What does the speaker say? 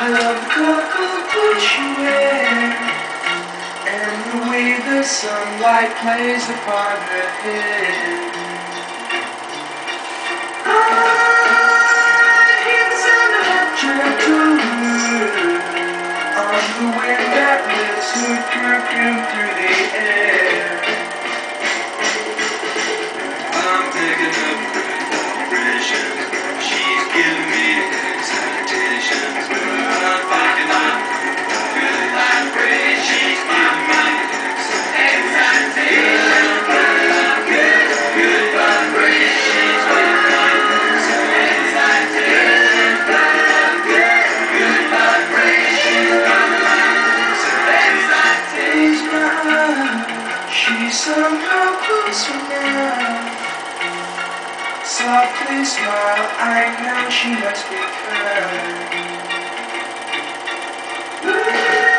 I love the colorful clothes she wears, and the way the sunlight plays upon her head. I hear the sound of that gentle wind on the wind that lifts her perfume through the air. I'm picking up good vibrations. She's giving me excitations. I'm picking up good vibrations. She's giving me excitations. Good vibrations. She's giving me excitations. Good vibrations. Excitation. She's somehow closer now. Softly smile, I know she must be kind.